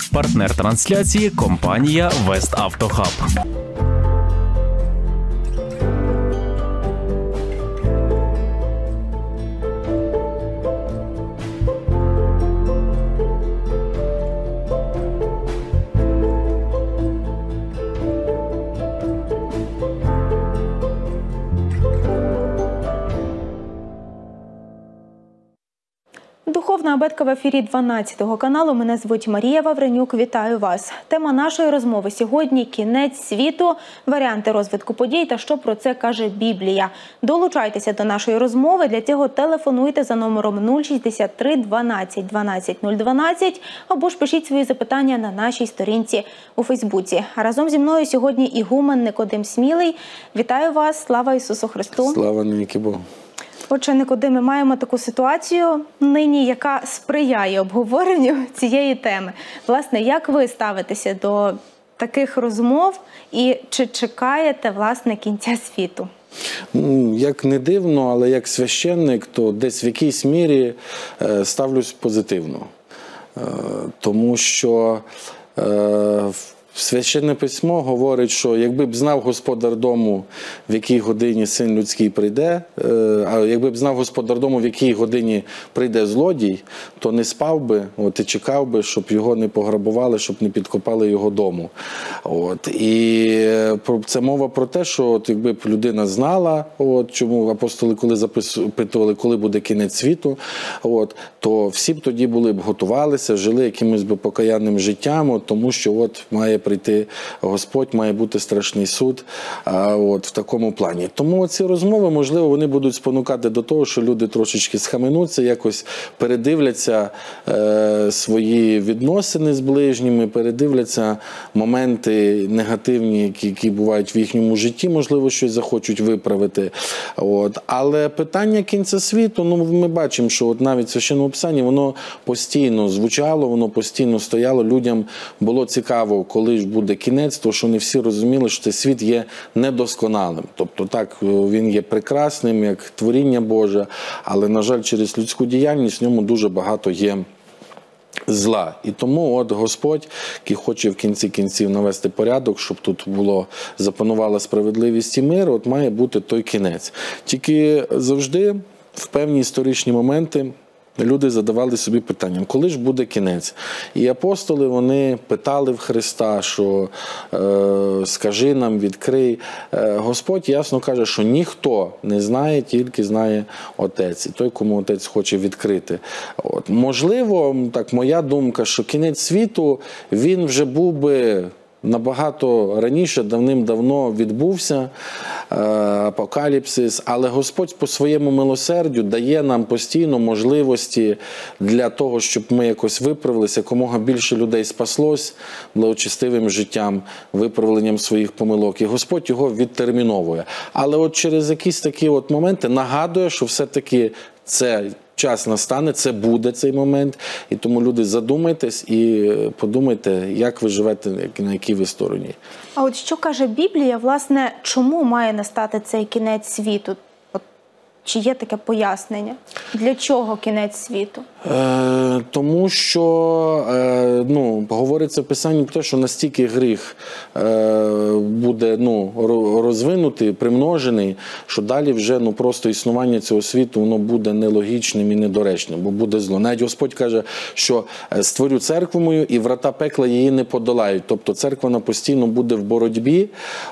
Партнер трансляції – компанія «Веставтохаб». Духовна абетка в ефірі 12-го каналу. Мене звуть Марія Вавренюк. Вітаю вас. Тема нашої розмови сьогодні – кінець світу, варіанти розвитку подій та що про це каже Біблія. Долучайтеся до нашої розмови. Для цього телефонуйте за номером 063 12 12 012 або ж пишіть свої запитання на нашій сторінці у Фейсбуці. Разом зі мною сьогодні ігумен Никодим Смілий. Вітаю вас. Слава Ісусу Христу. Слава навіки Богу. Отже, Никодиме, маємо таку ситуацію нині, яка сприяє обговоренню цієї теми. Власне, як ви ставитеся до таких розмов і чи чекаєте, власне, кінця світу? Як не дивно, але як священник, то десь в якійсь мірі ставлюсь позитивно. Тому що Священне письмо говорить, що якби б знав господар дому, в якій годині син людський прийде, а якби б знав господар дому, в якій годині прийде злодій, то не спав би і чекав би, щоб його не пограбували, щоб не підкопали його дому. І це мова про те, що якби б людина знала, чому апостоли, коли запитували, коли буде кінець світу, то всі б тоді були б готувалися, жили якимось би покаянним життям, тому що має прийти Господь, має бути страшний суд в такому плані. Тому ці розмови, можливо, вони будуть спонукати до того, що люди трошечки схаменуться, якось передивляться свої відносини з ближніми, передивляться моменти негативні, які бувають в їхньому житті, можливо, щось захочуть виправити. Але питання кінця світу, ми бачимо, що навіть в Священному Писанні воно постійно звучало, воно постійно стояло, людям було цікаво, коли ж буде кінець, тому що не всі розуміли, що цей світ є недосконалим. Тобто так, він є прекрасним, як творіння Боже, але, на жаль, через людську діяльність в ньому дуже багато є зла. І тому Господь, який хоче в кінці кінців навести порядок, щоб тут запанувала справедливість і мир, має бути той кінець. Тільки завжди в певні історичні моменти люди задавали собі питанням, коли ж буде кінець? І апостоли, вони питали в Христа, що скажи нам, відкрий. Господь ясно каже, що ніхто не знає, тільки знає Отець. І той, кому Отець хоче відкрити. Можливо, так моя думка, що кінець світу, він вже був би набагато раніше, давним-давно відбувся апокаліпсис, але Господь по своєму милосердю дає нам постійно можливості для того, щоб ми якось виправилися, якомога більше людей спаслось благочестивим життям, виправленням своїх помилок. І Господь його відтерміновує. Але через якісь такі моменти нагадує, що все-таки це час настане, це буде цей момент, і тому, люди, задумайтесь і подумайте, як ви живете, на якій ви стороні. А що каже Біблія, власне, чому має настати цей кінець світу? Чи є таке пояснення? Для чого кінець світу? Тому що, говориться в Писанні про те, що настільки гріх буде розвинутий, примножений, що далі вже просто існування цього світу, воно буде нелогічним і недоречним, бо буде зло. Навіть Господь каже, що створю церкву мою, і врата пекла її не подолають. Тобто церква вона постійно буде в боротьбі.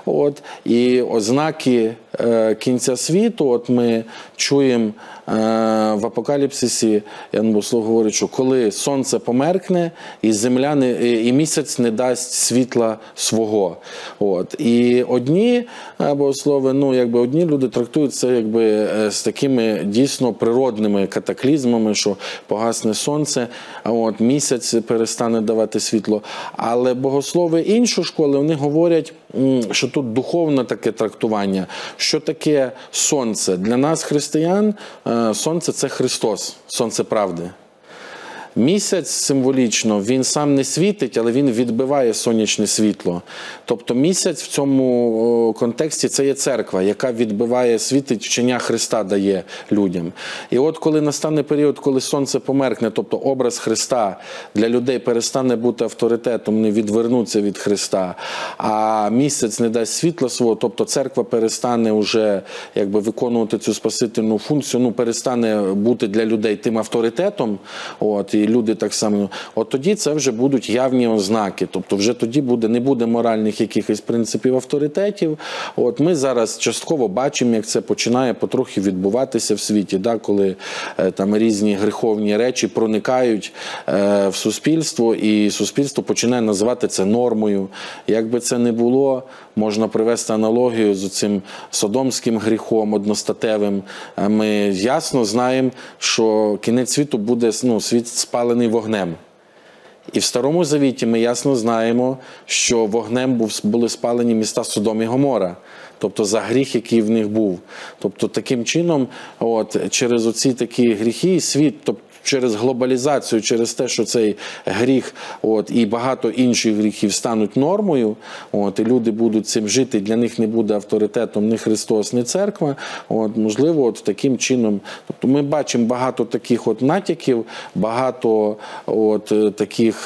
І ознаки кінця світу, ми чуємо в Апокаліпсисі, Ян Богослов говорить, що коли сонце померкне, і земля і місяць не дасть світла свого. І одні богослови, одні люди трактують це з такими дійсно природними катаклізмами, що погасне сонце, місяць перестане давати світло. Але богослови іншої школи, вони говорять, що тут духовне таке трактування. Що таке сонце? Для нас, християн, сонце – це Христос, сонце правди. Місяць символічно, він сам не світить, але він відбиває сонячне світло. Тобто місяць в цьому контексті це є церква, яка відбиває, світить, вчення Христа дає людям. І от коли настане період, коли сонце померкне, тобто образ Христа для людей перестане бути авторитетом, вони відвернуться від Христа, а місяць не дасть світла свого, тобто церква перестане вже якби виконувати цю спасительну функцію, ну перестане бути для людей тим авторитетом, от, і люди так само, от тоді це вже будуть явні ознаки, тобто вже тоді не буде моральних якихось принципів авторитетів. От ми зараз частково бачимо, як це починає потрохи відбуватися в світі, да, коли там різні гріховні речі проникають в суспільство, і суспільство починає називати це нормою. Як би це не було, можна привести аналогію з цим содомським гріхом одностатевим. Ми ясно знаємо, що кінець світу буде, ну, світ спалений вогнем. І в Старому Завіті ми ясно знаємо, що вогнем були спалені міста Содом і Гомора. Тобто за гріх, який в них був. Тобто таким чином, от, через оці такі гріхи світ, тобто через глобалізацію, через те, що цей гріх от, і багато інших гріхів стануть нормою, от, і люди будуть цим жити, для них не буде авторитетом ні Христос, ні церква, от, можливо, от, таким чином. Тобто ми бачимо багато таких от натяків, багато от, таких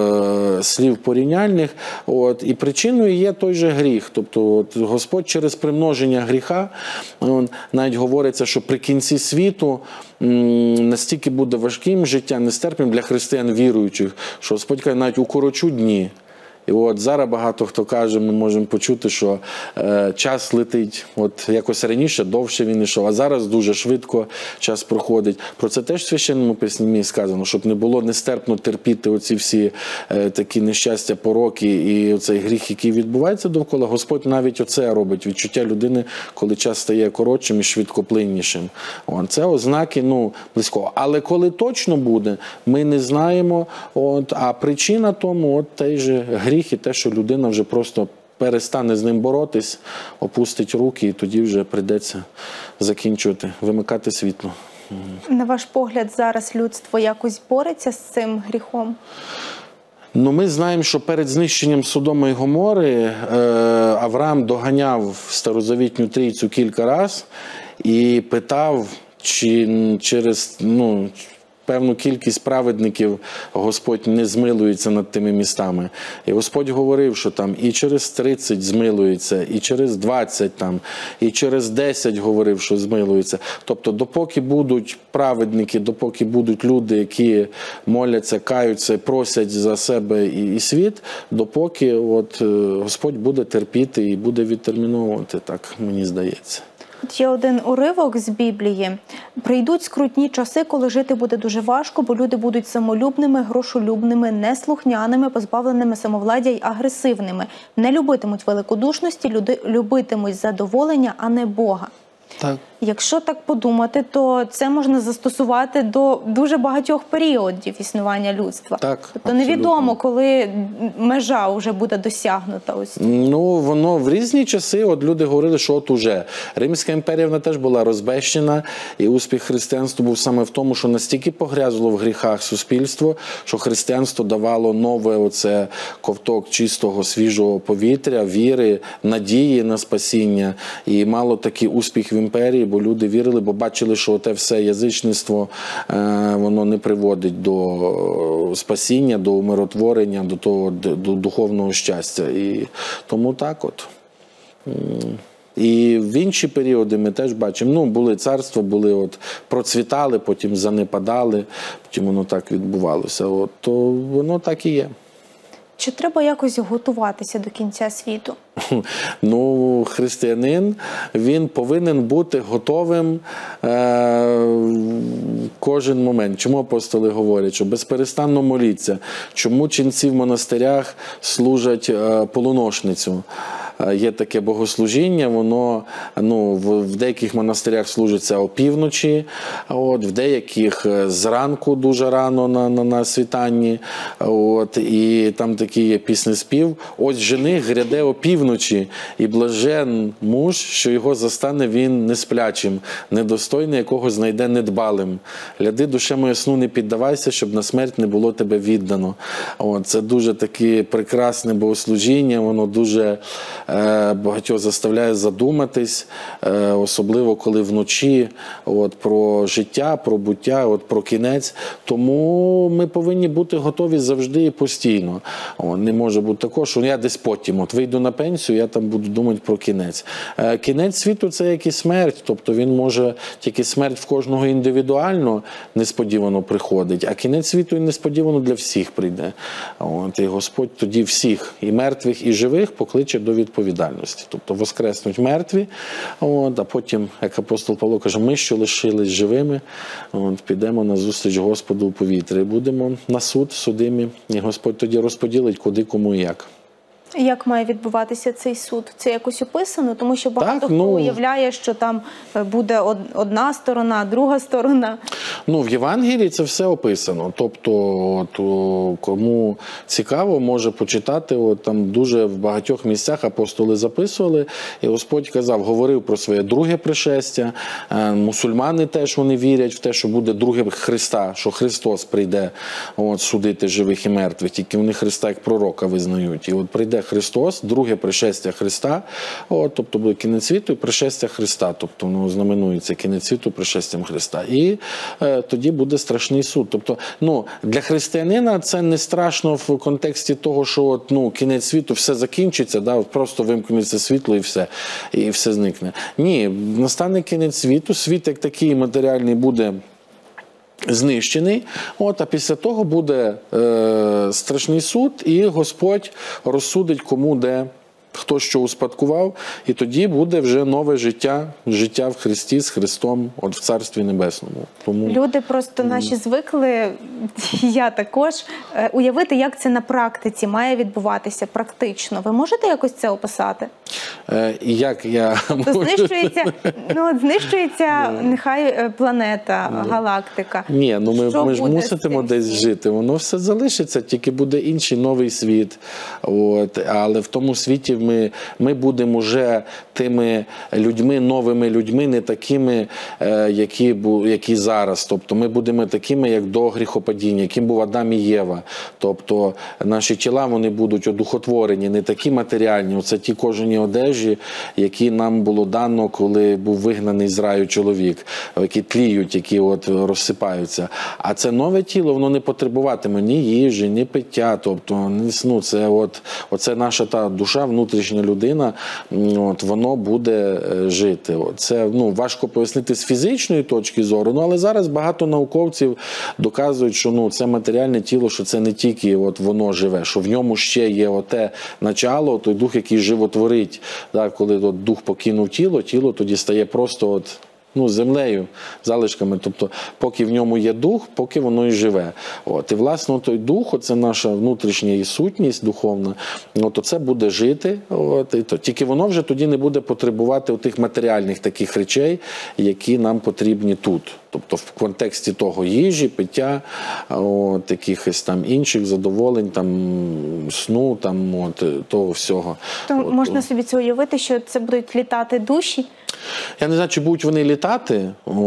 слів порівняльних, от, і причиною є той же гріх. Тобто от, Господь через примноження гріха, навіть говориться, що при кінці світу настільки буде важким життя, нестерпним для християн віруючих, що Господь каже, навіть укорочу дні. І от зараз багато хто каже, ми можемо почути, що час летить, от якось раніше довше він йшов, а зараз дуже швидко час проходить. Про це теж в Священному Письмі сказано, щоб не було нестерпно терпіти оці всі такі нещастя, пороки і оцей гріх, який відбувається довкола. Господь навіть оце робить, відчуття людини, коли час стає коротшим і швидкоплиннішим. Це ознаки, ну, близько. Але коли точно буде, ми не знаємо, от, а причина тому от той же гріх і те, що людина вже просто перестане з ним боротись, опустить руки, і тоді вже прийдеться закінчувати, вимикати світло. На ваш погляд, зараз людство якось бореться з цим гріхом? Ну, ми знаємо, що перед знищенням Содому і Гомори Авраам доганяв Старозавітню Трійцю кілька разів і питав, чи через, ну, певну кількість праведників Господь не змилується над тими містами. І Господь говорив, що там і через 30 змилується, і через 20 там, і через 10 говорив, що змилується. Тобто, допоки будуть праведники, допоки будуть люди, які моляться, каються, просять за себе і світ, допоки от Господь буде терпіти і буде відтерміновувати, так мені здається. Є один уривок з Біблії. «Прийдуть скрутні часи, коли жити буде дуже важко, бо люди будуть самолюбними, грошолюбними, неслухняними, позбавленими самовладдя й агресивними. Не любитимуть великодушності, любитимуть задоволення, а не Бога». Так. Якщо так подумати, то це можна застосувати до дуже багатьох періодів існування людства. Так, тобто невідомо, коли межа вже буде досягнута. Ось. Ну, воно в різні часи, от люди говорили, що от уже. Римська імперія, вона теж була розбещена, і успіх християнства був саме в тому, що настільки погрязло в гріхах суспільство, що християнство давало нове оце ковток чистого, свіжого повітря, віри, надії на спасіння, і мало такий успіх в імперії, бо люди вірили, бо бачили, що те все язичництво, воно не приводить до спасіння, до умиротворення, до того, до духовного щастя. І тому так от. І в інші періоди ми теж бачимо, ну, були царства, були от, процвітали, потім занепадали, потім воно так відбувалося. От, то воно так і є. Чи треба якось готуватися до кінця світу? Ну, християнин, він повинен бути готовим кожен момент. Чому апостоли говорять, що безперестанно моліться? Чому ченці в монастирях служать полуношницю? є таке богослужіння, воно в деяких монастирях служиться опівночі, в деяких зранку дуже рано на світанні, і там такий є піснеспів. Ось жених гряде опівночі, і блажен муж, що його застане він несплячим, недостойний, якого знайде недбалим. Гляди, душе моя, сну не піддавайся, щоб на смерть не було тебе віддано. Це дуже таке прекрасне богослужіння, воно дуже багатьох заставляє задуматись, особливо коли вночі, про життя, про буття, про кінець. Тому ми повинні бути готові завжди і постійно. Не може бути такого, що я десь потім вийду на пенсію, я там буду думати про кінець. Кінець світу – це як і смерть, тобто він може, тільки смерть в кожного індивідуально несподівано приходить, а кінець світу і несподівано для всіх прийде. І Господь тоді всіх, і мертвих, і живих, покличе до відповідальності. Тобто воскреснуть мертві, а потім, як апостол Павло каже, ми, що лишились живими, підемо на зустріч Господу у повітрі. Будемо на суд судимі, і Господь тоді розподілить, куди, кому і як. Як має відбуватися цей суд? Це якось описано? Тому що багато хто уявляє, що там буде одна сторона, друга сторона. В Євангелії це все описано. Тобто, кому цікаво, може почитати. Там дуже в багатьох місцях апостоли записували. І Господь казав, говорив про своє друге пришестя. Мусульмани теж вони вірять в те, що буде друге Христа, що Христос прийде судити живих і мертвих. Тільки вони Христа як пророка визнають. І прийде Христос, друге пришестя Христа, тобто буде кінець світу і пришестя Христа, тобто воно знаменується кінець світу пришестям Христа. І тоді буде страшний суд. Тобто, для християнина це не страшно в контексті того, що кінець світу, все закінчиться, просто вимкнеться світло і все зникне. Ні, настане кінець світу, світ як такий матеріальний буде знищений, а після того буде страшний суд, і Господь розсудить, кому де, хто що успадкував, і тоді буде вже нове життя в Христі, з Христом, в Царстві Небесному. Тому... Люди просто наші звикли, я також, уявити, як це на практиці має відбуватися практично. Ви можете якось це описати? Як я можу? Знищується нехай планета, галактика. Ні, ми ж мусимо десь жити. Воно все залишиться, тільки буде інший новий світ. Але в тому світі ми будемо вже тими людьми, новими людьми, не такими, які зараз. Тобто ми будемо такими, як до гріхопадіння, яким був Адам і Єва. Тобто наші тіла, вони будуть одухотворені, не такі матеріальні. Оце ті кожані одежі, які нам було дано, коли був вигнаний з раю чоловік, які тліють, які розсипаються. А це нове тіло, воно не потребуватиме ні їжі, ні пиття. Тобто, оце наша та душа, внутрішня людина, воно буде жити. Це важко пояснити з фізичної точки зору, але зараз багато науковців доказують, що це матеріальне тіло, що це не тільки воно живе, що в ньому ще є оте начало, той дух, який животворить. Коли дух покинув тіло, тіло тоді стає просто землею, залишками. Тобто, поки в ньому є дух, поки воно і живе. І, власне, той дух, це наша внутрішня сутність духовна, це буде жити. Тільки воно вже тоді не буде потребувати тих матеріальних таких речей, які нам потрібні тут. Тобто в контексті того їжі, пиття, якихось там інших задоволень, сну, того всього. То можна собі це уявити, що це будуть літати душі? Я не знаю, чи будуть вони літати.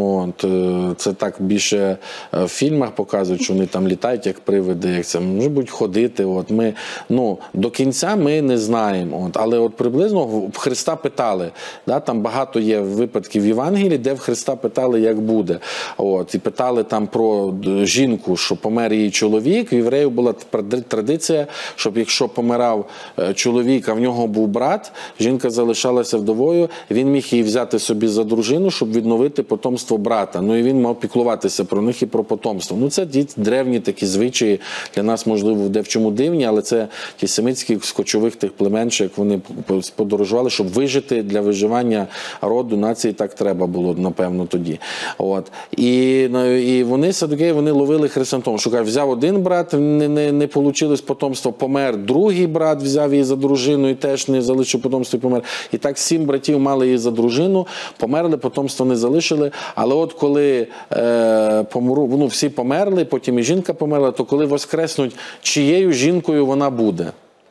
Це так більше в фільмах показують, що вони там літають, як привиди, як це. Може будуть ходити. До кінця ми не знаємо. Але приблизно в Христа питали. Там багато є випадків в Євангелії, де в Христа питали, як буде. І питали там про жінку, що помер її чоловік. В євреїв була традиція, щоб якщо помирав чоловік, а в нього був брат, жінка залишалася вдовою, він міг її взяти собі за дружину, щоб відновити потомство брата. І він мав піклуватися про них і про потомство. Це древні такі звичаї, для нас, можливо, де в чому дивні, але це ті семитські з кочових тих племен, що як вони подорожували, щоб вижити для виживання роду, нації, так треба було, напевно, тоді. І вони садукеї, вони ловили Христа на тому, що каже, взяв один брат, не вийшло потомство, помер, другий брат взяв її за дружину і теж не залишив потомство і помер. І так 7 братів мали її за дружину, померли, потомство не залишили. Але от коли всі померли, потім і жінка померла, то коли воскреснуть, чиєю жінкою вона буде?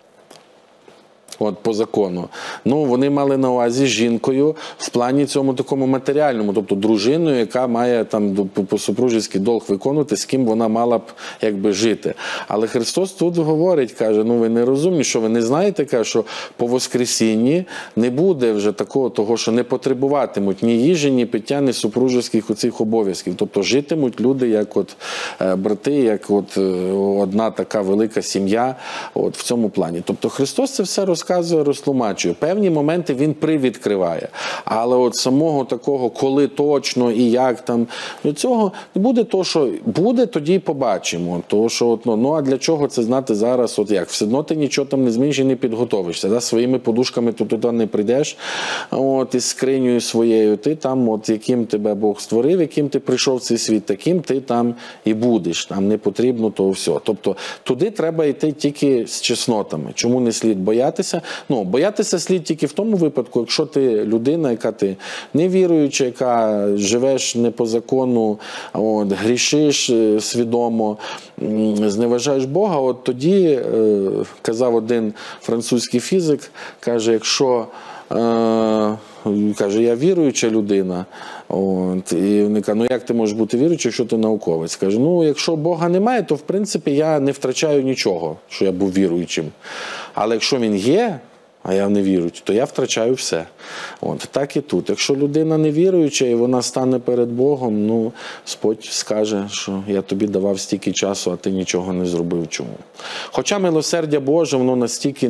От по закону. Ну, вони мали на увазі жінкою в плані цьому такому матеріальному, тобто дружиною, яка має там по супружеський долг виконувати, з ким вона мала б якби жити. Але Христос тут говорить, каже, ну ви не розумні, що ви не знаєте, каже, що по Воскресінні не буде вже такого, того, що не потребуватимуть ні їжі, ні пиття, ні супружеських оцих обов'язків. Тобто житимуть люди, як от брати, як от одна така велика сім'я от в цьому плані. Тобто Христос це все розказує, розтлумачує. Певні моменти він привідкриває. Але от самого такого, коли точно і як там, цього не буде. То, що буде, тоді побачимо. То, що, от, ну, а для чого це знати зараз? От як? Все одно ти нічого там не зміниш і не підготовишся. Да? Своїми подушками ти туди не прийдеш, от, із скринею своєю. Ти там, от, яким тебе Бог створив, яким ти прийшов в цей світ, таким ти там і будеш. Там не потрібно то все. Тобто туди треба йти тільки з чеснотами. Чому не слід боятися? Ну, боятися слід тільки в тому випадку, якщо ти людина, яка ти невіруюча, яка живеш не по закону, от, грішиш свідомо, зневажаєш Бога, от тоді, казав один французький фізик, каже, якщо каже, я віруюча людина, от, і вони кажуть, ну як ти можеш бути віруючим, якщо ти науковець? Каже, ну якщо Бога немає, то в принципі я не втрачаю нічого, що я був віруючим. Але якщо він є, а я не віруючий, то я втрачаю все. От, так і тут. Якщо людина не віруюча і вона стане перед Богом, ну, Господь скаже, що я тобі давав стільки часу, а ти нічого не зробив. Чому? Хоча милосердя Боже, воно настільки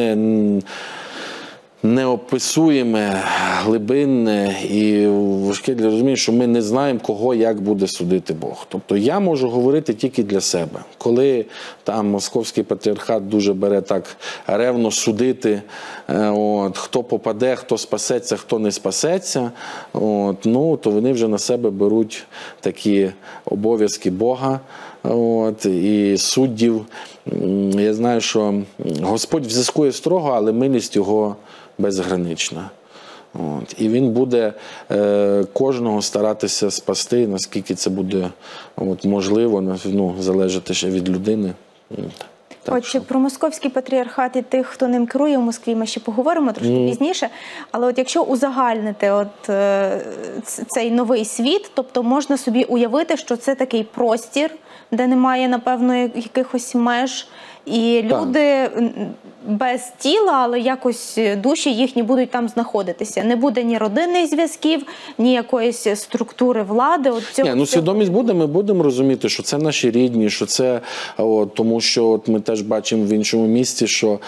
неописуєме, глибинне і важке для розуміння, що ми не знаємо, кого як буде судити Бог. Тобто я можу говорити тільки для себе. Коли там Московський патріархат дуже бере так ревно судити, от, хто попаде, хто спасеться, хто не спасеться, от, ну, то вони вже на себе беруть такі обов'язки Бога, от, і суддів. Я знаю, що Господь взискує строго, але милість його безгранична. От. І він буде кожного старатися спасти, наскільки це буде можливо, ну, залежати ще від людини. Отже, про Московський патріархат і тих, хто ним керує в Москві, ми ще поговоримо трошки пізніше. Але от якщо узагальнити цей новий світ, тобто можна собі уявити, що це такий простір, де немає, напевно, якихось меж, і люди без тіла, але якось душі їхні будуть там знаходитися. Не буде ні родинних зв'язків, ні якоїсь структури влади. От цього, ну, свідомість буде, ми будемо розуміти, що це наші рідні, що це, от, тому що от ми теж бачимо в іншому місці, що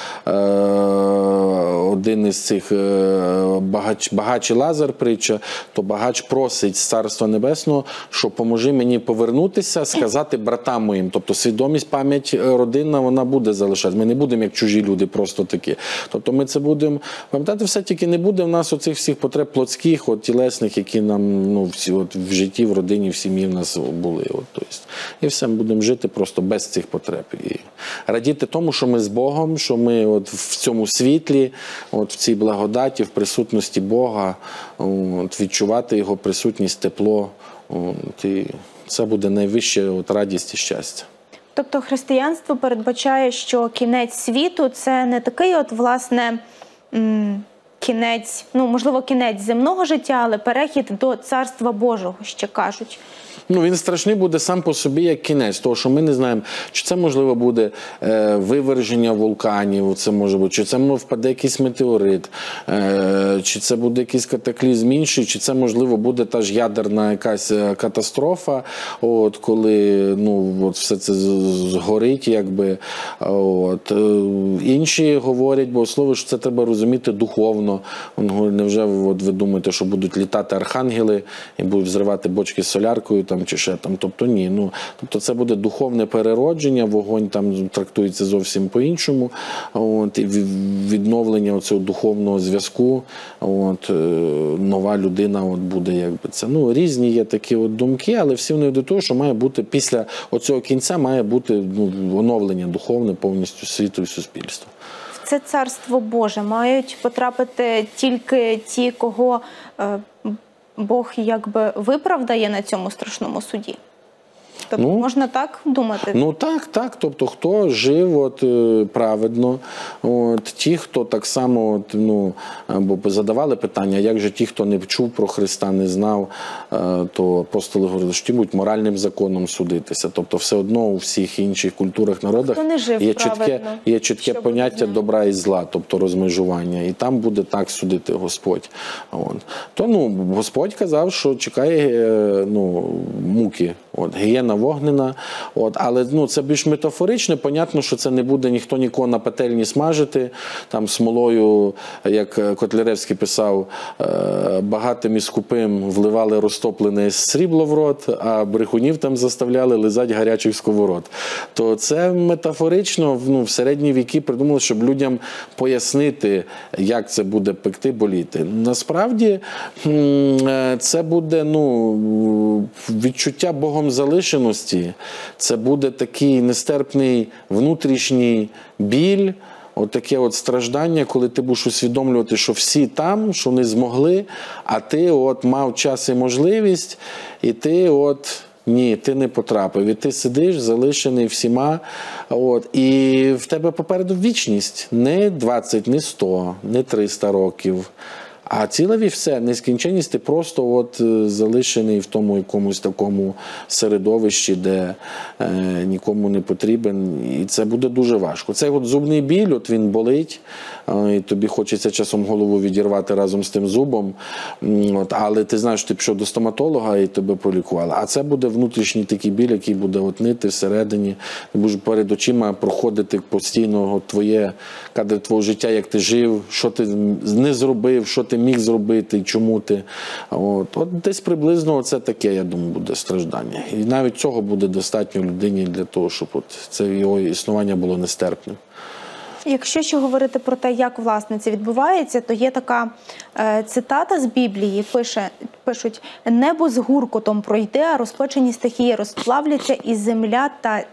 один із цих багач Лазар притча, то багач просить з Царства Небесного, що поможи мені повернутися, сказати братам моїм. Тобто свідомість, пам'ять родинна, вона буде залишатися. Ми не будемо як чужі люди просто такі. Тобто ми це будемо пам'ятати, все тільки не буде в нас оцих всіх потреб плотських, от, тілесних, які нам, ну, всі, от, в житті, в родині, в сім'ї в нас були. От, тобто, і все, ми будемо жити просто без цих потреб. І радіти тому, що ми з Богом, що ми от в цьому світлі, от в цій благодаті, в присутності Бога, от, відчувати Його присутність, тепло. От, і це буде найвища от радість і щастя. Тобто християнство передбачає, що кінець світу – це не такий от, власне, кінець, ну, можливо, кінець земного життя, але перехід до Царства Божого, ще кажуть. Ну, він страшний буде сам по собі як кінець, тому що ми не знаємо, чи це, можливо, буде виверження вулканів, це може бути, чи це впаде якийсь метеорит, чи це буде якийсь катаклізм інший, чи це, можливо, буде та ж ядерна якась катастрофа, от, коли, ну, от все це згорить, якби. От. Інші говорять, бо слово, що це треба розуміти духовно, духовно. Він говорить, невже от ви думаєте, що будуть літати архангели і будуть взривати бочки з соляркою там, чи ще там? Тобто ні. Ну, тобто це буде духовне переродження, вогонь там трактується зовсім по-іншому. От, і відновлення цього духовного зв'язку. От, нова людина от буде, якби це. Ну, різні є такі от думки, але всі вони до того, що має бути після оцього кінця має бути оновлення духовне повністю світу і суспільства. В це царство Боже мають потрапити тільки ті, кого Бог якби виправдає на цьому страшному суді? Тобто можна так думати? Ну так. Тобто хто жив от, праведно, от, ті, хто так само, от, ну, бо задавали питання, як же ті, хто не чув про Христа, не знав, то апостоли говорили, що ті будуть моральним законом судитися. Тобто все одно у всіх інших культурах, народах є чітке поняття добра і зла, тобто розмежування. І там буде так судити Господь. От. То Господь казав, що чекає муки. От, гієна вогнена, от, але це більш метафорично, понятно, що це не буде ніхто нікого на пательні смажити, там смолою, як Котляревський писав, багатим і скупим вливали розтоплене срібло в рот, а брехунів там заставляли лизати гарячих сковород. То це метафорично в середні віки придумали, щоб людям пояснити, як це буде пекти, боліти. Насправді це буде відчуття Богом залишеності, це буде такий нестерпний внутрішній біль, отаке от страждання, коли ти будеш усвідомлювати, що всі там, що вони змогли, а ти от мав час і можливість, і ти от ні, ти не потрапив. І ти сидиш, залишений всіма. От, і в тебе попереду вічність. Не 20, не 100, не 300 років. А цілові все, нескінченність, ти просто от залишений в тому якомусь такому середовищі, де нікому не потрібен. І це буде дуже важко. Цей от зубний біль, от він болить, і тобі хочеться часом голову відірвати разом з тим зубом. От, але ти знаєш, ти пішов до стоматолога і тебе полікували. А це буде внутрішній такий біль, який буде от нити всередині. Ти будеш перед очима проходити постійно твоє кадр твого життя, як ти жив, що ти не зробив, що ти міг зробити і чому ти. От десь приблизно це таке, я думаю, буде страждання. І навіть цього буде достатньо людині для того, щоб от це його існування було нестерпним. Якщо ще говорити про те, як, власне, це відбувається, то є така цитата з Біблії, пишуть: «Небо з гуркотом пройде, а розпечені стихії розплавляться, і земля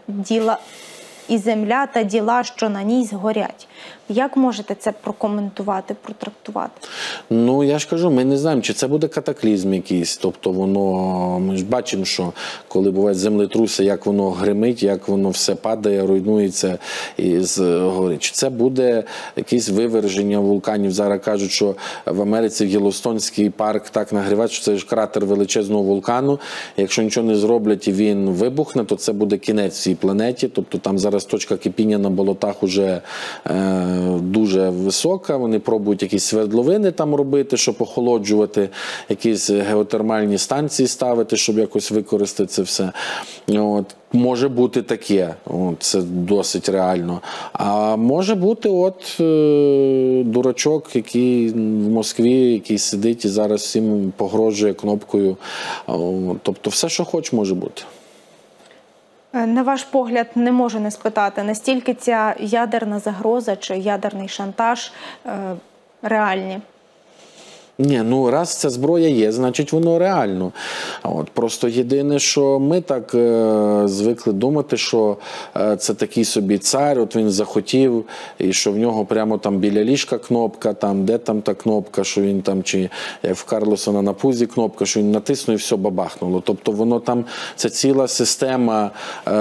та діла, що на ній, згорять». Як можете це прокоментувати, протрактувати? Ну, я ж кажу, ми не знаємо, чи це буде катаклізм якийсь. Тобто ми ж бачимо, що коли бувають землетруси, як воно гримить, як воно все падає, руйнується і згорить. Чи це буде якесь виверження вулканів? Зараз кажуть, що в Америці в Єллоустонський парк так нагрівають, що це ж кратер величезного вулкану. Якщо нічого не зроблять і він вибухне, то це буде кінець цій планеті. Тобто там зараз точка кипіння на болотах уже дуже висока, вони пробують якісь свердловини там робити, щоб охолоджувати, якісь геотермальні станції ставити, щоб якось використати це все. От. Може бути таке, це досить реально. А може бути дурачок, який в Москві, який сидить і зараз всім погрожує кнопкою. Тобто все, що хоч, може бути. На ваш погляд, не можу не спитати, настільки ця ядерна загроза чи ядерний шантаж реальні? Ні, раз ця зброя є, значить воно реально. Просто єдине, що ми так звикли думати, що це такий собі цар, от він захотів, і що в нього прямо там біля ліжка кнопка, там де там та кнопка, що він там, чи як в Карлосона на пузі кнопка, що він натиснув і все бабахнуло. Тобто воно там, це ціла система,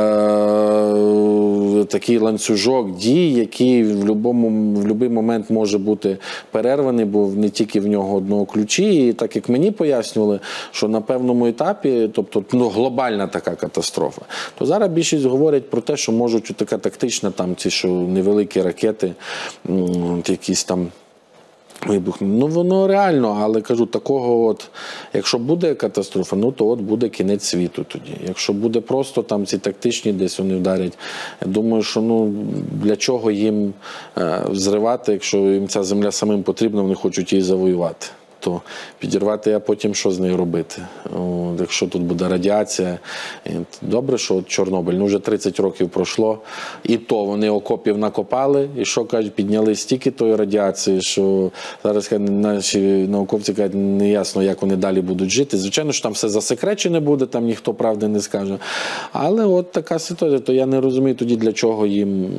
такий ланцюжок дій, який в будь-який момент може бути перерваний, бо не тільки в нього одного ключі, і так як мені пояснювали, що на певному етапі, тобто глобальна така катастрофа, то зараз більшість говорять про те, що можуть така тактична, там ці що невеликі ракети, якісь там вибухне. Ну, воно реально, але кажу, такого от, якщо буде катастрофа, ну, то от буде кінець світу тоді. Якщо буде просто там ці тактичні десь вони вдарять, я думаю, що, ну, для чого їм зривати, якщо їм ця земля самим потрібна, вони хочуть її завоювати. То підірвати, а потім що з нею робити? От, якщо тут буде радіація. Добре, що от Чорнобиль, ну вже 30 років пройшло, і то вони окопів накопали, і що кажуть, підняли стільки тої радіації, що зараз наші науковці кажуть, не ясно, як вони далі будуть жити. Звичайно, що там все засекречене буде, там ніхто правди не скаже. Але от така ситуація, то я не розумію тоді, для чого їм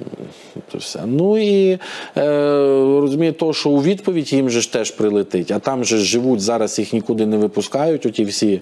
то все. Ну і розумію того, що у відповідь їм же ж теж прилетить. А там же живуть, зараз їх нікуди не випускають, оті всі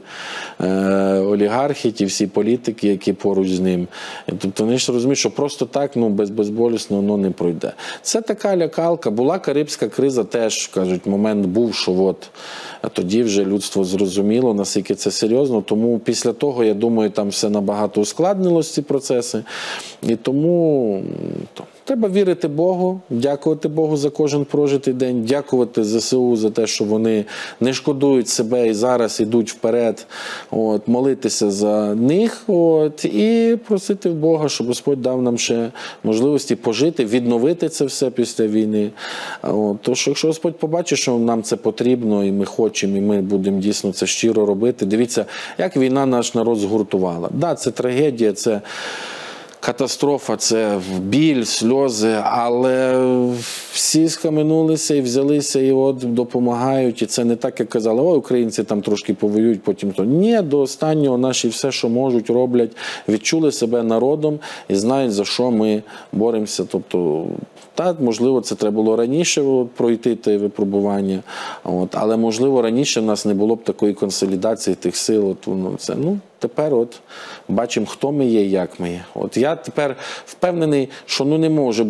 олігархи, ті всі політики, які поруч з ним. Тобто вони ж розуміють, що просто так, ну, безболісно воно не пройде. Це така лякалка. Була Карибська криза теж, кажуть, момент був, що от тоді вже людство зрозуміло, наскільки це серйозно. Тому після того, я думаю, там все набагато ускладнилось, ці процеси. І тому треба вірити Богу, дякувати Богу за кожен прожитий день, дякувати ЗСУ за те, що вони не шкодують себе і зараз йдуть вперед, от, молитися за них, от, і просити в Бога, щоб Господь дав нам ще можливості пожити, відновити це все після війни. От, тож, якщо Господь побачить, що нам це потрібно, і ми хочемо, і ми будемо дійсно це щиро робити, дивіться, як війна наш народ згуртувала. Да, це трагедія, це катастрофа, це біль, сльози, але всі схаменулися і взялися, і от допомагають. І це не так, як казали, ой, українці там трошки повоюють, потім то. Ні, до останнього наші все, що можуть, роблять, відчули себе народом і знають, за що ми боремося. Тобто, так, можливо, це треба було раніше пройти те випробування, от, але, можливо, раніше в нас не було б такої консолідації тих сил. От, це, ну, тепер от бачимо, хто ми є і як ми є. От я тепер впевнений, що ну,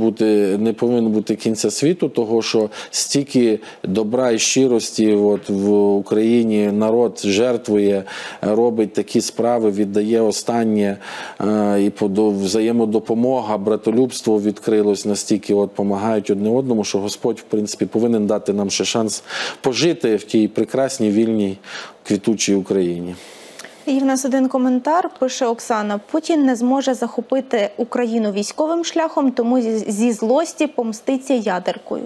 не повинно бути кінця світу, того, що стільки добра і щирості от, в Україні народ жертвує, робить такі справи, віддає останнє, і взаємодопомога, братолюбство відкрилось настільки, от, допомагають одне одному, що Господь, в принципі, повинен дати нам ще шанс пожити в тій прекрасній, вільній, квітучій Україні. І в нас один коментар, пише Оксана: Путін не зможе захопити Україну військовим шляхом, тому зі злості помститься ядеркою.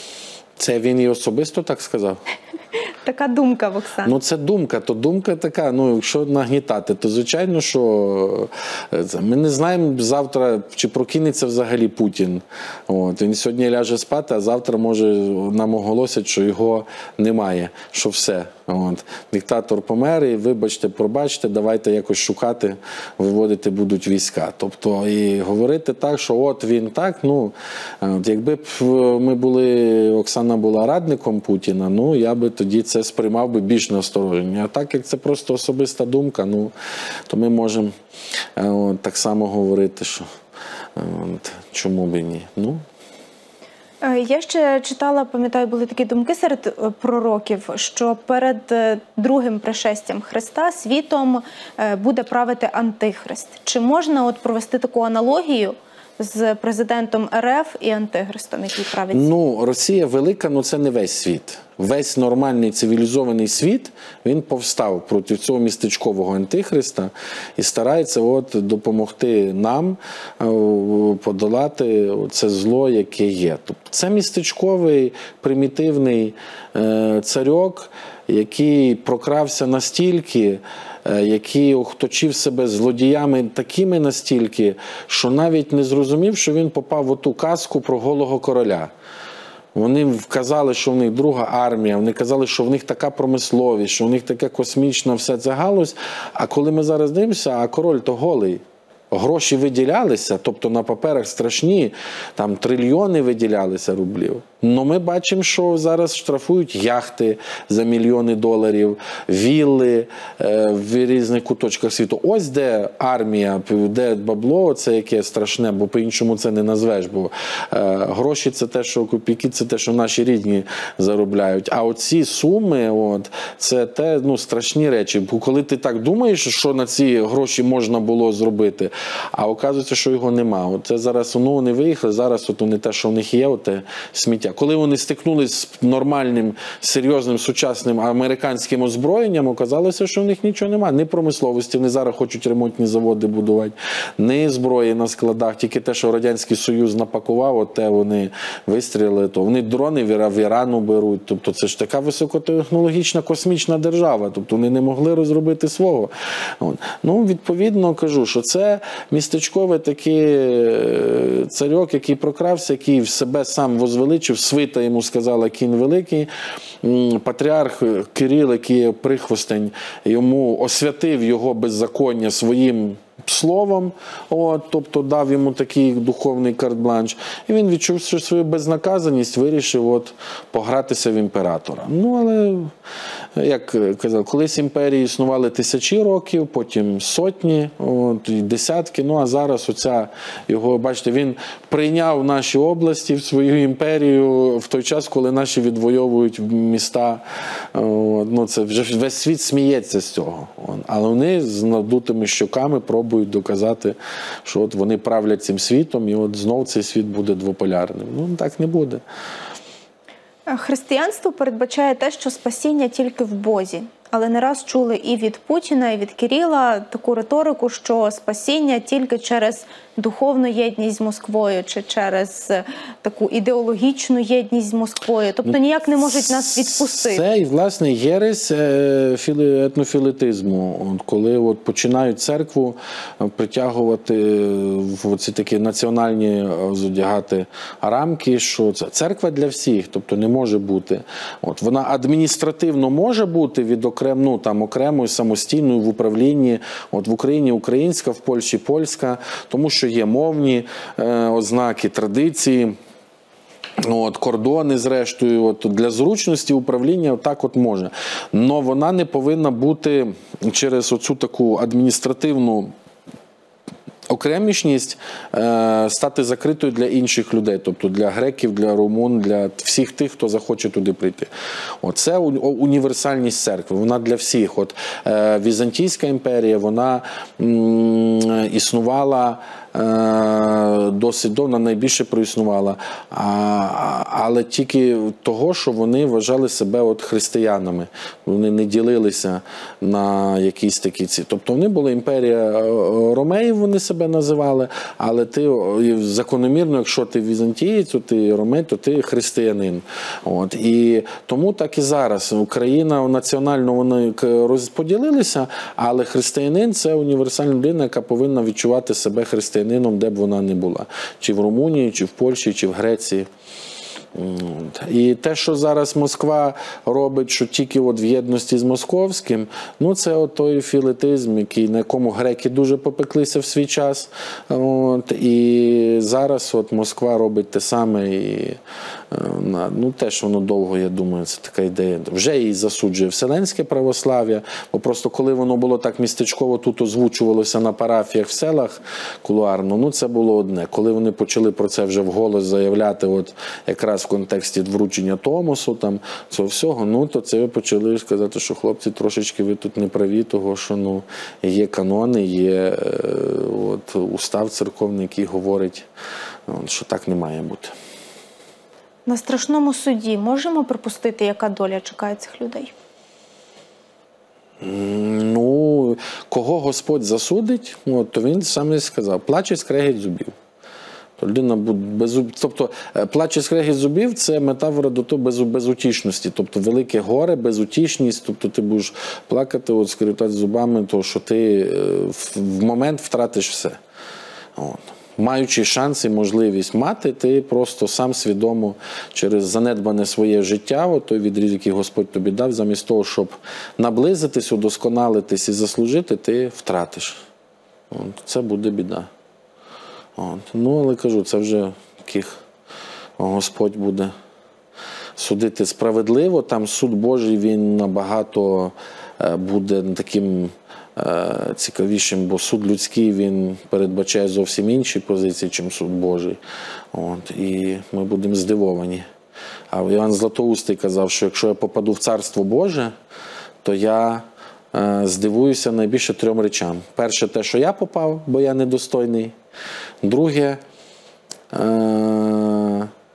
Це він і особисто так сказав? Така думка в Оксани. Ну, це думка, то думка така, ну, якщо нагнітати, то звичайно, що ми не знаємо завтра, чи прокинеться взагалі Путін. От, він сьогодні ляже спати, а завтра, може, нам оголосять, що його немає, що все. От, диктатор помер, і вибачте, пробачте, давайте якось шукати, виводити будуть війська. Тобто, і говорити так, що от він так, ну, от, якби б ми були, Оксана була радником Путіна, ну, я би тоді це сприймав би більш настороження. А так, як це просто особиста думка, ну, то ми можемо так само говорити, що чому б і ні. Ну. Я ще читала, пам'ятаю, були такі думки серед пророків, що перед другим пришестям Христа світом буде правити Антихрист. Чи можна от провести таку аналогію з президентом РФ і Антихристом, який править? Ну, Росія велика, але це не весь світ. Весь нормальний цивілізований світ, він повстав проти цього містечкового Антихриста і старається от допомогти нам подолати це зло, яке є. Тобто це містечковий, примітивний царьок, який прокрався настільки, який оточив себе злодіями такими настільки, що навіть не зрозумів, що він попав в оту казку про голого короля. Вони казали, що в них друга армія, вони казали, що в них така промисловість, що в них таке космічна все це галузь. А коли ми зараз дивимося, а король то голий. Гроші виділялися, тобто на паперах страшні, там трильйони виділялися рублів. Но ми бачимо, що зараз штрафують яхти за мільйони доларів, вілли в різних куточках світу. Ось де армія, де бабло, це яке страшне, бо по-іншому це не назвеш. Бо гроші – це те, що копійки, це те, що наші рідні заробляють. А оці суми, от, це те, ну, страшні речі. Бо коли ти так думаєш, що на ці гроші можна було зробити, а оказується, що його нема. От це зараз, ну, вони виїхали, зараз от вони те, що в них є, от те сміття. життя. Коли вони стикнулися з нормальним, серйозним, сучасним американським озброєнням, оказалося, що в них нічого немає. Ні промисловості, вони зараз хочуть ремонтні заводи будувати, ні зброї на складах, тільки те, що Радянський Союз напакував, от те вони вистрілили, то вони дрони в Ірану беруть. Тобто це ж така високотехнологічна космічна держава, тобто вони не могли розробити свого. Ну, відповідно, кажу, що це містечковий такий царьок, який прокрався, який в себе сам возвеличив, свита йому сказала кінь великий, патріарх Кирил, який є прихвостень, йому освятив його беззаконня своїм словом, тобто дав йому такий духовний карт-бланш, і він, відчувши свою безнаказаність, вирішив погратися в імператора. Ну, але, як казав, колись імперії існували тисячі років, потім сотні, десятки, ну а зараз оця його, бачите, він прийняв наші області в свою імперію в той час, коли наші відвоюють міста. Ну, це вже весь світ сміється з цього. Але вони з надутими щоками пробують доказати, що от вони правлять цим світом, і от знов цей світ буде двополярним. Ну, так не буде. Християнство передбачає те, що спасіння тільки в Бозі. Але не раз чули і від Путіна, і від Кирила таку риторику, що спасіння тільки через духовну єдність з Москвою, чи через таку ідеологічну єдність з Москвою. Тобто ніяк не можуть нас відпустити. Це, власне, єресь етнофілетизму. Коли починають церкву притягувати в ці такі національні зодягати рамки, що це церква для всіх, тобто не може бути. Вона адміністративно може бути від окремою самостійною в управлінні. В Україні українська, в Польщі польська, тому що є мовні ознаки, традиції, кордони, зрештою, для зручності управління так може. Но вона не повинна бути через оцю таку адміністративну окремішність стати закритою для інших людей, тобто для греків, для румун, для всіх тих, хто захоче туди прийти. Це універсальність церкви, вона для всіх. Візантійська імперія, вона існувала досить довго, найбільше проіснувала, але тільки того, що вони вважали себе християнами. Вони не ділилися на якісь такі ці. Тобто вони були імперія ромеїв, вони себе називали, але ти закономірно, якщо ти візантієць, то ти ромей, то ти християнин. І тому так і зараз. Україна національно вони розподілилися, але християнин – це універсальна людина, яка повинна відчувати себе християнином, де б вона не була. Чи в Румунії, чи в Польщі, чи в Греції. І те, що зараз Москва робить, що тільки в єдності з московським, це той філетизм, на якому греки дуже попеклися в свій час. І зараз Москва робить те саме. І, теж воно довго, я думаю, це така ідея. Вже її засуджує Вселенське православ'я, бо просто коли воно було так містечково, тут озвучувалося на парафіях в селах кулуарно, це було одне. Коли вони почали про це вже вголос заявляти, якраз в контексті вручення Томосу, цього всього, то це ви почали сказати, що хлопці, трошечки ви тут не праві, того, що є канони, є устав церковний, який говорить, що так не має бути. На страшному суді можемо припустити, яка доля чекає цих людей? Кого Господь засудить, то він сам і сказав, плач і скрегіт зубів. Тобто плач і скрегіт зубів – це метафора до того безутішності, тобто велике горе, безутішність, тобто ти будеш плакати, скреготати зубами, тому що ти в момент втратиш все. Маючи шанс і можливість мати, ти просто сам свідомо через занедбане своє життя, той відріз, який Господь тобі дав, замість того, щоб наблизитись, удосконалитись і заслужити, ти втратиш. Це буде біда. Але кажу, це вже яких Господь буде судити справедливо. Там суд Божий, він набагато буде таким цікавішим, бо суд людський, він передбачає зовсім інші позиції, чим суд Божий. І ми будемо здивовані. А Іван Златоустий казав, що якщо я попаду в Царство Боже, то я здивуюся найбільше 3 речам. Перше, те, що я попав, бо я недостойний. Друге,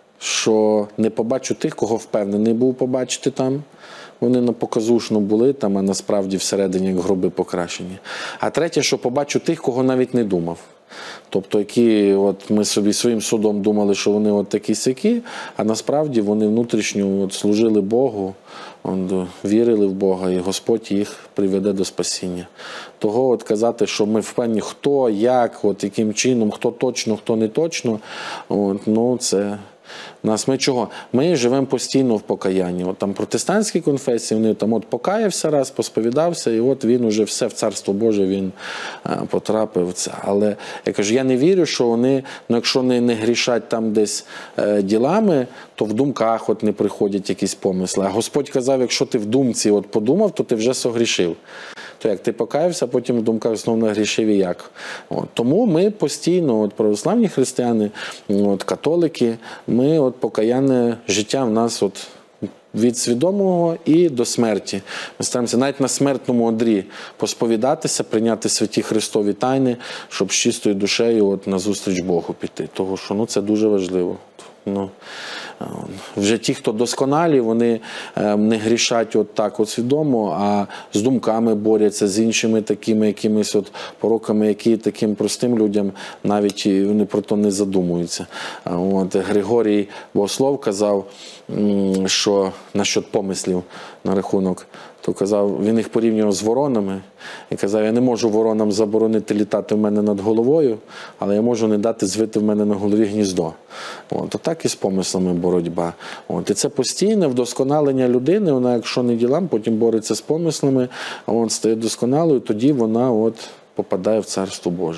що не побачу тих, кого впевнений був побачити там. Вони на показушно були там, а насправді всередині як гроби покращені. А третє, що побачу тих, кого навіть не думав. Тобто, які от ми собі своїм судом думали, що вони от такі-сякі, а насправді вони внутрішньо от служили Богу, вірили в Бога, і Господь їх приведе до спасіння. Того от казати, що ми впевнені, хто, як, от яким чином, хто точно, хто не точно, от, ну це... Ми чого? Ми живемо постійно в покаянні. От там протестантські конфесії, вони там от покаявся раз, посповідався, і от він уже все в Царство Боже, він потрапив в це. Але я кажу, я не вірю, що вони, ну якщо не грішать там десь ділами, то в думках от не приходять якісь помисли. А Господь казав, якщо ти в думці от подумав, то ти вже согрішив. То як ти покаявся, потім в думках знову нагрішив і як. От. Тому ми постійно, от православні християни, от католики, ми от покаянне життя в нас от від свідомого і до смерті. Ми стараємося навіть на смертному одрі посповідатися, прийняти святі Христові тайни, щоб з чистою душею от назустріч Богу піти. Тому що ну, це дуже важливо. Ну, вже ті, хто досконалі, вони не грішать от так от свідомо, а з думками борються, з іншими такими якимись от пороками, які таким простим людям навіть вони про то не задумуються. От Григорій Богослов казав, що насчет помислів на рахунок, то казав, він їх порівнював з воронами і казав, я не можу воронам заборонити літати в мене над головою, але я можу не дати звити в мене на голові гніздо. От так і з помислами боротьба. От, і це постійне вдосконалення людини, вона якщо не ділам, потім бореться з помислами, а вона стає досконалою, тоді вона от попадає в Царство Боже.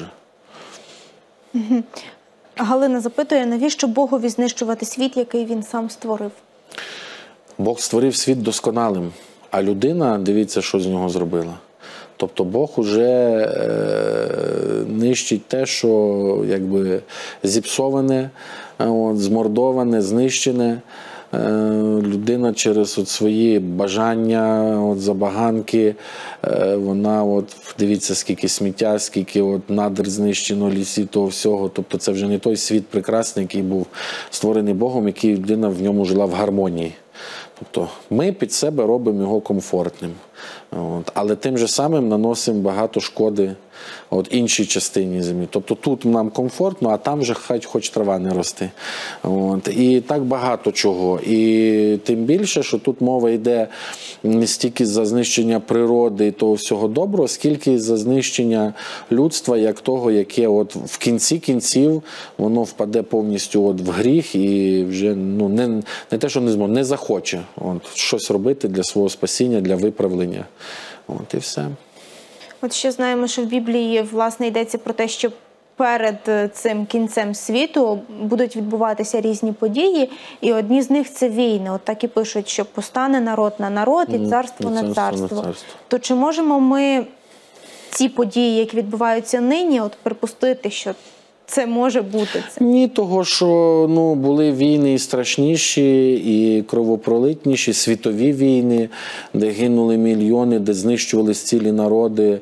Галина запитує, навіщо Богові знищувати світ, який він сам створив? Бог створив світ досконалим, а людина, дивіться, що з нього зробила. Тобто Бог уже нищить те, що якби зіпсоване, от, змордоване, знищене. Людина через от свої бажання, от, забаганки, вона, от, дивіться, скільки сміття, скільки от, надр знищено, лісів, того всього. Тобто це вже не той світ прекрасний, який був створений Богом, який людина в ньому жила в гармонії. Тобто ми під себе робимо його комфортним. От. Але тим же самим наносимо багато шкоди от, іншій частині землі. Тобто тут нам комфортно, а там вже хай хоч трава не рости. От. І так багато чого. І тим більше, що тут мова йде не стільки за знищення природи і того всього доброго, скільки за знищення людства, як того, яке от в кінці кінців воно впаде повністю от в гріх і вже ну, не те, що не зможе, не захоче от, щось робити для свого спасіння, для виправлення. От і все. От ще знаємо, що в Біблії, власне, йдеться про те, що перед цим кінцем світу будуть відбуватися різні події, і одні з них – це війни. От так і пишуть, що постане народ на народ і царство на царство. То чи можемо ми ці події, які відбуваються нині, от припустити, що це може бути? Це? Ні, того, що ну, були війни і страшніші, і кровопролитніші, світові війни, де гинули мільйони, де знищувались цілі народи.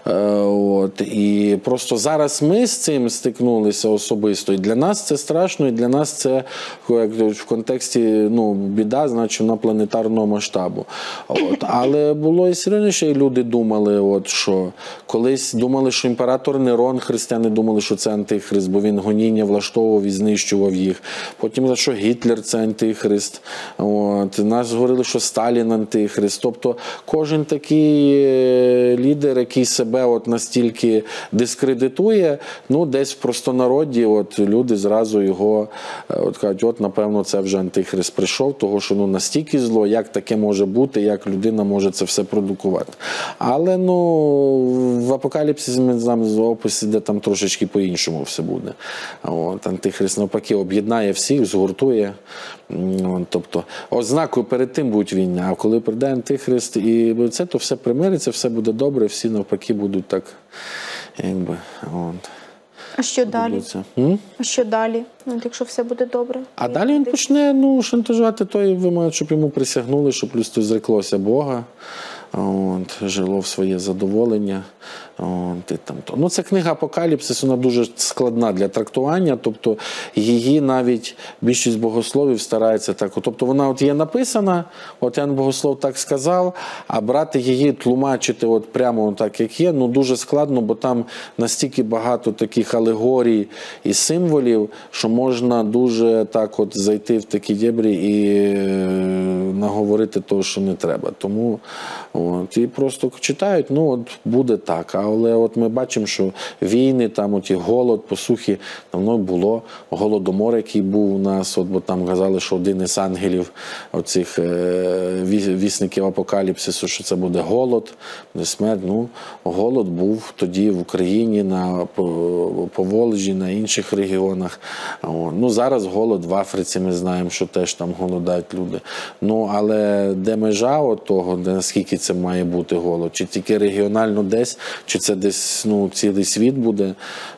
От. І просто зараз ми з цим стикнулися особисто. І для нас це страшно, і для нас це як в контексті ну, біда, значить, на планетарного масштабу. От. Але було і серйозніше, і люди думали, от, що колись думали, що імператор Нерон, християни думали, що це антихрист, бо він гоніння влаштовував і знищував їх. Потім, що Гітлер – це антихрист. От. Нас говорили, що Сталін – антихрист. Тобто кожен такий лідер, який себе от настільки дискредитує, ну, десь в простонароді от, люди зразу його от, кажуть, от, напевно, це вже антихрист прийшов, того, що ну, настільки зло, як таке може бути, як людина може це все продукувати. Але ну, в Апокаліпсисі ми знаємо описі, де там трошечки по-іншому все буде. От, антихрист навпаки об'єднає всіх, згуртує. От, тобто ознакою перед тим будуть війни, а коли прийде антихрист і це, то все примириться, все буде добре, всі навпаки будуть так, якби, от. А що далі? А що далі, от, якщо все буде добре? А далі він почне ну, шантажувати той, вимагає, щоб йому присягнули, щоб людство зреклося Бога. жило в своє задоволення. Ну, це книга «Апокаліпсис», вона дуже складна для трактування, тобто її навіть більшість богословів старається так. Тобто вона от є написана, от Ян Богослов так сказав, а брати її, тлумачити от прямо так, як є, ну дуже складно, бо там настільки багато таких алегорій і символів, що можна дуже так от зайти в такі дєбрі і наговорити того, що не треба. Тому і просто читають, ну от буде так. Але от ми бачимо, що війни, там от і голод, посухи, давно було. Голодомор, який був у нас, от, бо там казали, що один із ангелів оцих вісників апокаліпсису, що це буде голод, буде смерть. Ну, голод був тоді в Україні, на Поволжі, на інших регіонах. Ну, зараз голод в Африці, ми знаємо, що теж там голодають люди. Ну, але де межа от того, де наскільки це має бути голод? Чи тільки регіонально десь, чи це десь, ну, цілий світ буде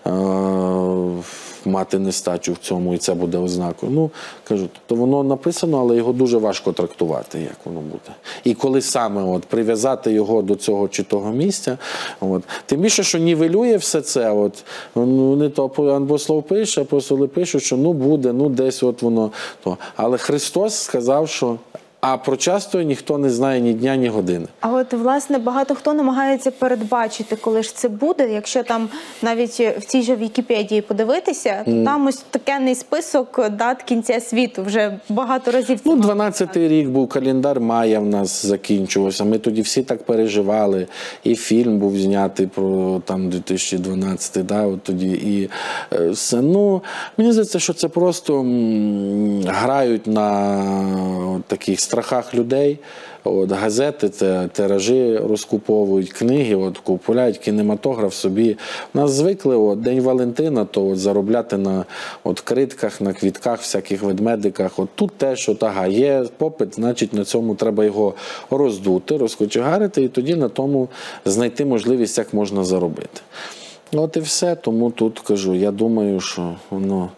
мати нестачу в цьому, і це буде ознакою. Ну, кажу, то воно написано, але його дуже важко трактувати, як воно буде. І коли саме от прив'язати його до цього чи того місця, от. Тим більше, що нівелює все це, от, не то Ян Богослов пише, апостоли пишуть, що ну буде, ну десь от воно. То. Але Христос сказав, що а про час той ніхто не знає ні дня, ні години. А от, власне, багато хто намагається передбачити, коли ж це буде. Якщо там навіть в цій же Вікіпедії подивитися, то там ось такий список дат кінця світу. Вже багато разів це. Ну, 12-й рік був, календар Майя в нас закінчувався. Ми тоді всі так переживали. І фільм був знятий про там 2012, да, от тоді. І все. Ну, мені здається, що це просто грають на таких страхах людей. От, газети, тиражі розкуповують, книги, от, купують, кінематограф собі. У нас звикли от, День Валентина, то от, заробляти на от, критках, на квітках, всяких ведмедиках. От, тут теж от, ага, є попит, значить на цьому треба його роздути, розкочегарити і тоді на тому знайти можливість, як можна заробити. От і все, тому тут кажу, я думаю, що воно...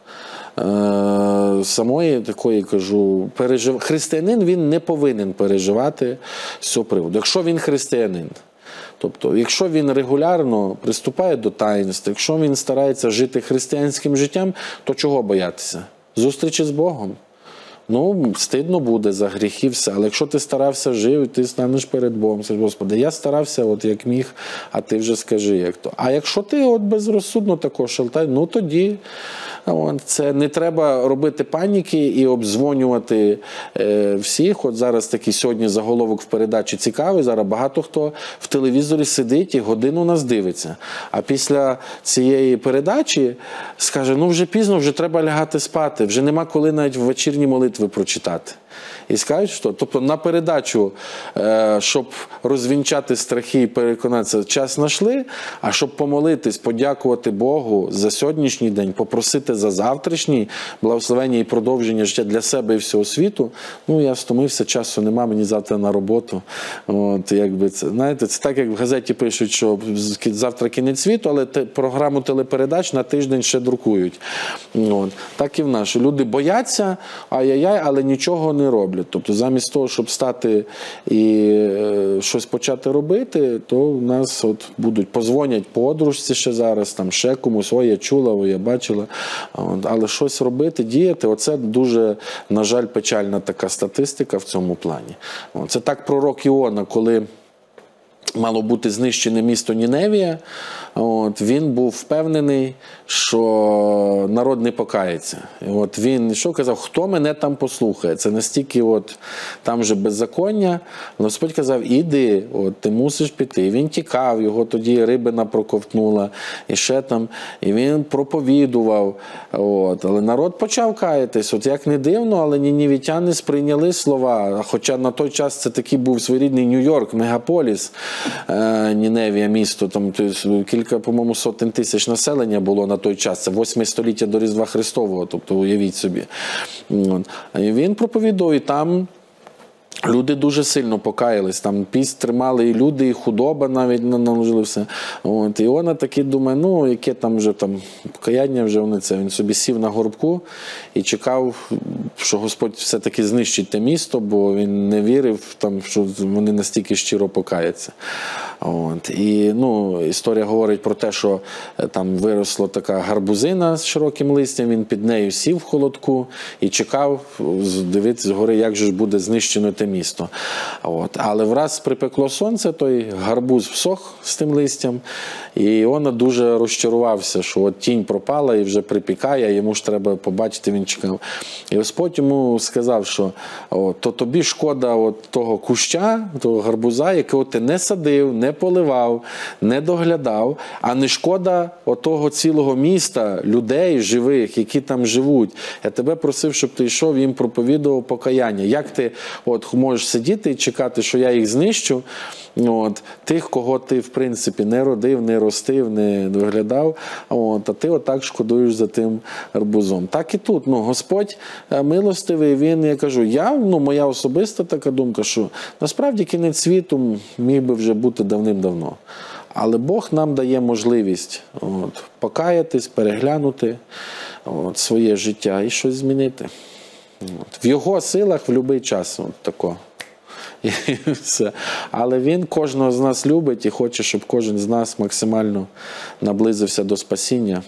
самої такої, кажу, християнин, він не повинен переживати з цього приводу. Якщо він християнин, тобто, якщо він регулярно приступає до таїнств, якщо він старається жити християнським життям, то чого боятися? Зустрічі з Богом. Ну, стидно буде за гріхи, все. Але якщо ти старався жити, ти станеш перед Богом. Скажи, Господи, я старався, от як міг, а ти вже скажи, як то. А якщо ти от безрозсудно також шалтай, ну тоді це не треба робити паніки і обдзвонювати всіх. От зараз такий сьогодні заголовок в передачі цікавий. Зараз багато хто в телевізорі сидить і годину нас дивиться. А після цієї передачі скаже, ну вже пізно, вже треба лягати спати, вже нема коли навіть в вечірні молитви прочитати. І скажуть, що, тобто на передачу, щоб розвінчати страхи і переконатися, час знайшли, а щоб помолитись, подякувати Богу за сьогоднішній день, попросити за завтрашній благословення і продовження життя для себе і всього світу, ну я стомився, часу нема, мені завтра на роботу. От, якби це, знаєте, це так, як в газеті пишуть, що завтра кінець світу, але програму телепередач на тиждень ще друкують. От, так і в нас, що люди бояться, ай-яй-яй, але нічого не роблять. Тобто замість того, щоб стати і щось почати робити, то в нас от будуть позвонять подружці ще зараз, там ще комусь, ой, я чула, ой, я бачила. От, але щось робити, діяти, оце дуже, на жаль, печальна така статистика в цьому плані. От, це так пророк Іона, коли мало бути знищене місто Ніневія, от, він був впевнений, що народ не покається. І от він що казав, хто мене там послухає? Це настільки от, там же беззаконня. Господь казав, іди, от, ти мусиш піти. І він тікав, його тоді рибина проковтнула, і ще там, і він проповідував. От, але народ почав каятись. От як не дивно, але нінівітяни сприйняли слова. Хоча на той час це такий був своєрідний Нью-Йорк, мегаполіс, Ніневія, місто, там кілька, по-моєму, сотень тисяч населення було на той час. Це 8 століття до Різдва Христового, тобто уявіть собі. І він проповідував, і там Люди дуже сильно покаялись, там піст тримали і люди, і худоба навіть наложили все. От. І вона таки думає, ну, яке там вже там покаяння, вже вони це. Він собі сів на горбку і чекав, що Господь все-таки знищить те місто, бо він не вірив, там, що вони настільки щиро покаяться. От. І ну, історія говорить про те, що там виросла така гарбузина з широким листям, він під нею сів в холодку і чекав, дивитися згори, як же ж буде знищено те місто. От. Але враз припекло сонце, той гарбуз всох з тим листям, і вона дуже розчарувався, що от тінь пропала і вже припікає, йому ж треба побачити, він чекав. І Господь йому сказав, що то тобі шкода от того куща, того гарбуза, якого ти не садив, не поливав, не доглядав, а не шкода отого цілого міста, людей живих, які там живуть. Я тебе просив, щоб ти йшов, їм проповідував покаяння. Як ти от можеш сидіти і чекати, що я їх знищу, от, тих, кого ти, в принципі, не родив, не ростив, не доглядав, от, а ти отак шкодуєш за тим гарбузом. Так і тут. Ну, Господь милостивий, він, я кажу, моя особиста така думка, що насправді кінець світу міг би вже бути давним-давно. Але Бог нам дає можливість покаятись, переглянути своє життя і щось змінити. В його силах в будь-який час. Тако. І все. Але він кожного з нас любить і хоче, щоб кожен з нас максимально наблизився до спасіння.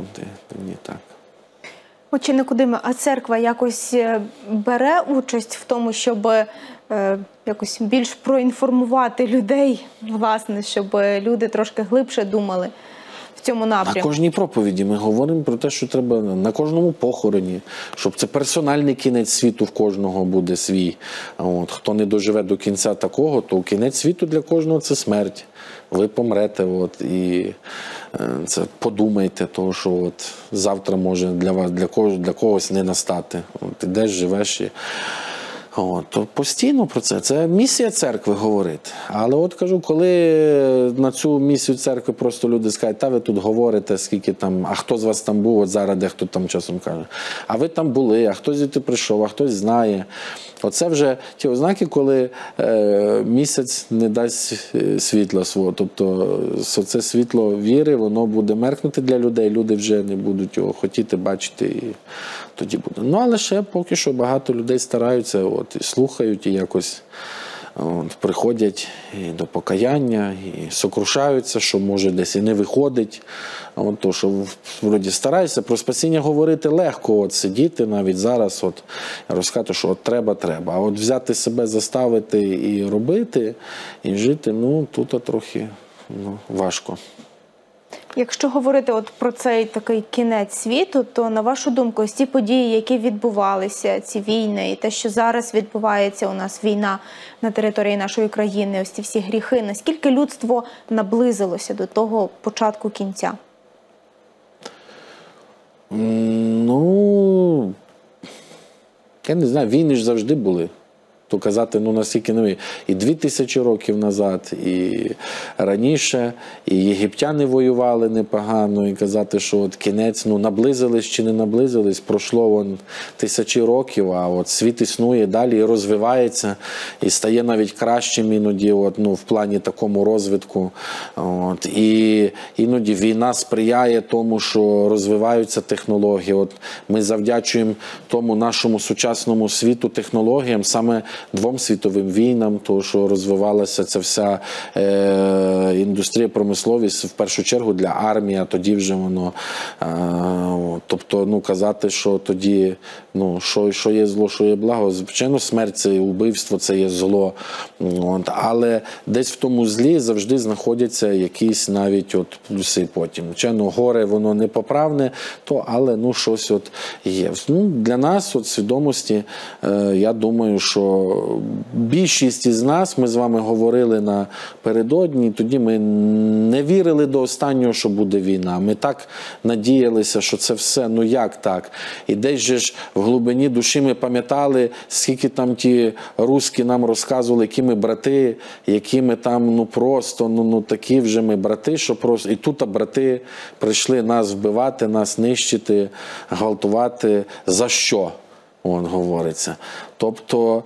Так. Отче Никодиме, а церква якось бере участь в тому, щоб якось більш проінформувати людей, власне, щоб люди трошки глибше думали в цьому напрямку? На кожній проповіді ми говоримо про те, що треба на кожному похороні, щоб це персональний кінець світу в кожного буде свій. От, хто не доживе до кінця такого, то кінець світу для кожного – це смерть. Ви помрете, от, і це подумайте, того, що от завтра може для вас, для когось не настати. От, ідеш, живеш і... То постійно про це. Це місія церкви говорити. Але от кажу, коли на цю місію церкви просто люди скажуть, та ви тут говорите, скільки там, а хто з вас там був, от зараз дехто там часом каже, а ви там були, а хтось звідти прийшов, а хтось знає. Оце вже ті ознаки, коли місяць не дасть світла свого. Тобто це світло віри, воно буде меркнути для людей, люди вже не будуть його хотіти бачити, і тоді буде. Ну, але ще поки що багато людей стараються, і слухають, і якось приходять і до покаяння, і сокрушаються, що може десь і не виходить. То, що вроді стараюся про спасіння говорити легко, сидіти навіть зараз, розказати, що треба. А от взяти себе, заставити і робити, і жити, тут трохи важко. Якщо говорити про цей такий кінець світу, то, на вашу думку, ось ці події, які відбувалися, ці війни, і те, що зараз відбувається у нас війна на території нашої країни, ось ці всі гріхи, наскільки людство наблизилося до того початку кінця? Я не знаю, війни ж завжди були. То казати, настільки не і 2000 років назад, і раніше, і єгиптяни воювали непогано, і казати, що от кінець, наблизились чи не наблизились, пройшло тисячі років, а от світ існує далі і розвивається, і стає навіть кращим іноді, в плані такому розвитку. І іноді війна сприяє тому, що розвиваються технології. Ми завдячуємо тому нашому сучасному світу технологіям, саме 2 світовим війнам, то, що розвивалася ця вся індустрія, промисловість, в першу чергу для армії, а тоді вже воно, тобто, казати, що тоді, що є зло, що є благо, звичайно, смерть, це убивство, це є зло, але десь в тому злі завжди знаходяться якісь навіть плюси потім. Звичайно, горе, воно непоправне, але, щось є. Для нас, свідомості, я думаю, що більшість із нас, ми з вами говорили напередодні, тоді ми не вірили до останнього, що буде війна. Ми так надіялися, що це все, як так? І десь же ж в глибині душі ми пам'ятали, скільки там ті русські нам розказували, які ми брати, які ми там, такі вже ми брати, що просто... І тут брати прийшли нас вбивати, нас нищити, гвалтувати. За що? говориться. Тобто,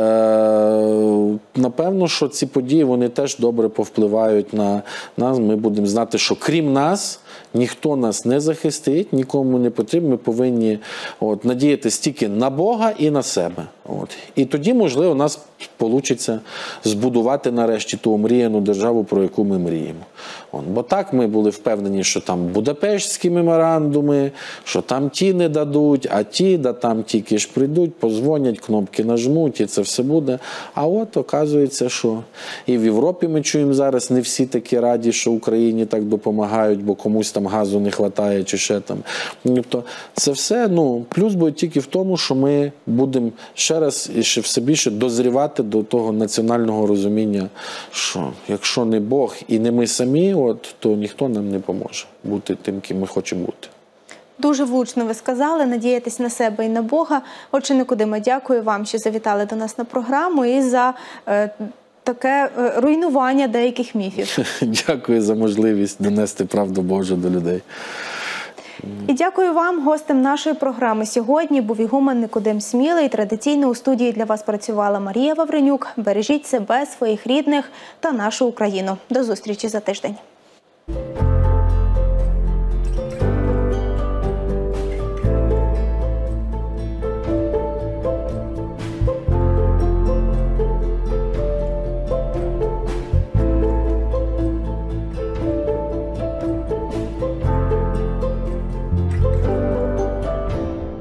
напевно, що ці події, вони теж добре повпливають на нас. Ми будемо знати, що крім нас, ніхто нас не захистить, нікому не потрібно. Ми повинні надіятися тільки на Бога і на себе. І тоді, можливо, у нас вийде збудувати нарешті ту омріяну державу, про яку ми мріємо. Бо так ми були впевнені, що там Будапештські меморандуми, що там ті не дадуть, а ті, да там тільки ж прийдуть, позвонять, кнопки нажмуть, і це все буде. А оказується, що і в Європі ми чуємо зараз, не всі такі раді, що Україні так допомагають, бо комусь там газу не вистачає чи ще там. Тобто це все, плюс буде тільки в тому, що ми будемо ще раз і ще все більше дозрівати до того національного розуміння, що якщо не Бог і не ми самі, то ніхто нам не поможе бути тим, ким ми хочемо бути. Дуже влучно ви сказали, надіятись на себе і на Бога. Отже, Никодиме, дякую вам, що завітали до нас на програму і за таке руйнування деяких міфів. Дякую за можливість донести правду Божу до людей. І дякую вам. Гостем нашої програми сьогодні був ігумен Никодим Смілий. Традиційно у студії для вас працювала Марія Вавренюк. Бережіть себе, своїх рідних та нашу Україну. До зустрічі за тиждень.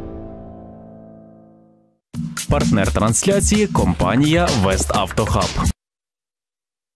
Партнер трансляції – компанія «Вест Автохаб».